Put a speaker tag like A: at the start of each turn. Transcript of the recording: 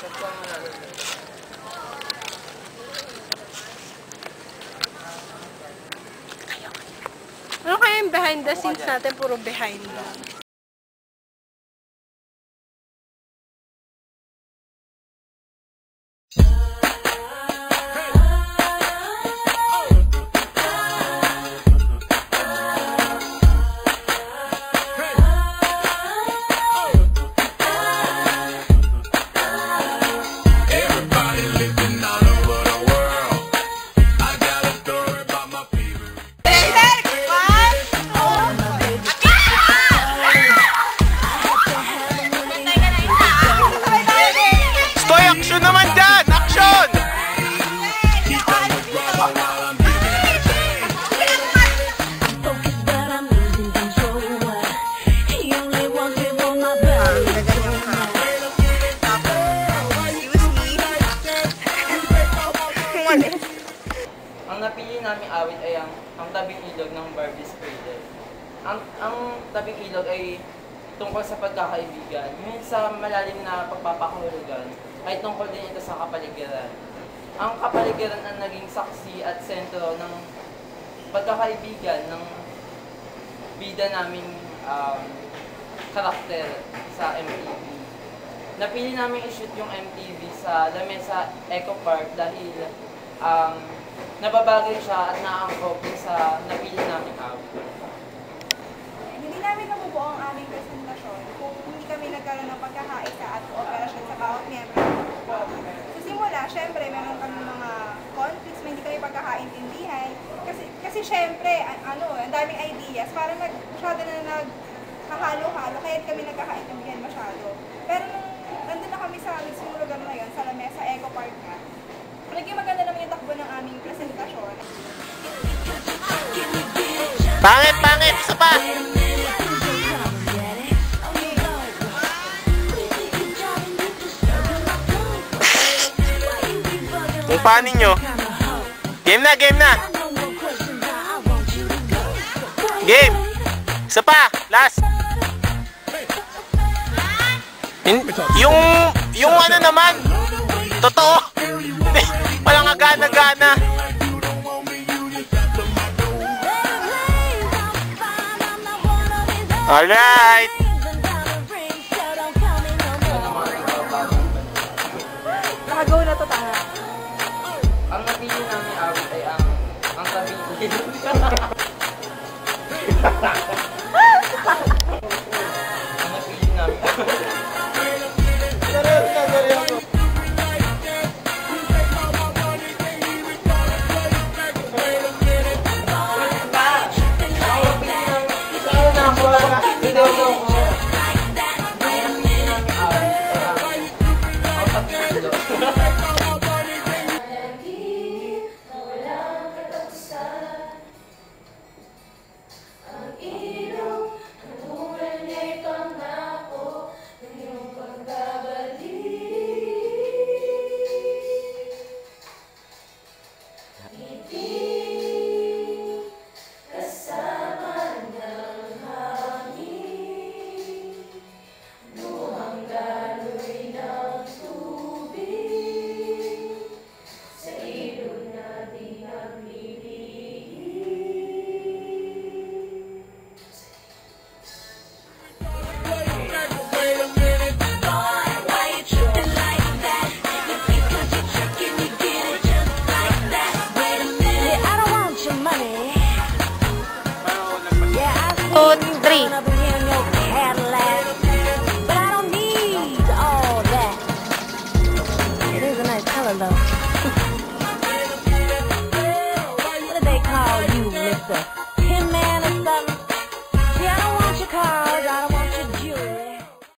A: Ano kaya yung behind the scenes natin? Puro behind lang.
B: Ang napili naming awit ay ang tabing ilog ng Barbie's Cradle. Ang tabing ilog ay tungkol sa pagkakaibigan. Ngunit sa malalim na pagpapakahulugan ay tungkol din ito sa kapaligiran. Ang kapaligiran ang naging saksi at sentro ng pagkakaibigan ng bida naming karakter sa MTV. Napili namin i-shoot yung MTV sa Lamesa Eco Park dahil nababagay siya at naangkop sa napili naming awit.
C: Hindi namin nabubuo ang aming presentasyon kung hindi kami nagkaroon ng pagkakaisa at kooperasyon sa bawat miyembro ng grupo. Sa simula, syempre, meron kami mga conflicts, may hindi kami pagkakaintindihan. Kasi syempre, ang daming ideas, parang masyado na naghahalo-halo, kaya kami nagkakaintindihan masyado. Pero nung nandun na kami sa mismong lugar na yun, sa Lamesa Eco Park na, naging maganda naman yung takbo ng aming presentasyon.
D: Pangit! Pangit! Isa pa! Kung paano nyo? Game na! Game na! Game! Isa pa! Last! Yung ano naman! Totoo! Walang agana-gana! Alright!
C: Nakagaw na to, tanga.
B: Ang napili namin awit ay ang tabing ilog. Ang napili namin awit.
E: What do they call you, Mr.